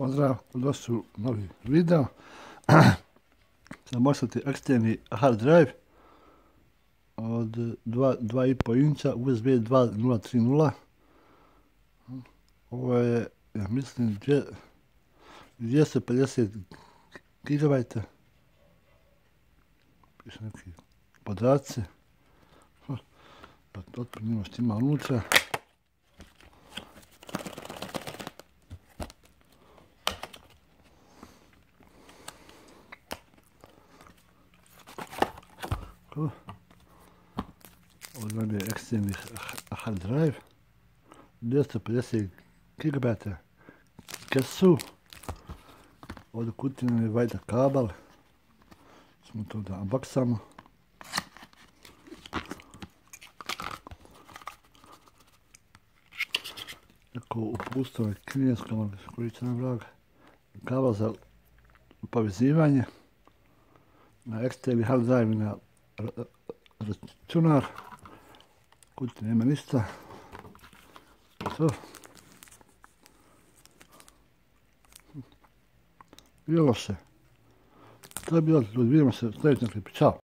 Pozdrav, došli u novi video. Sad možete eksterni hard drive od 2,5 inča USB 2030. Ovo je, ja mislim, 250 GB. Piše neki podaci. Da to otprinimo što ima unutra. Ovo nam je eksterni hard drive, 250 GB kesu. Ovdje u kutiji nam je vajda kabel, smo to da unboxamo. Neko upustvo je kineskom, koji će nam vraga, kabel za povezivanje na eksterni hard drive i na računar. Kutija nema ništa. To. Bilo se. To je bilo, vidimo se, slijedeći na klipu. Ćao.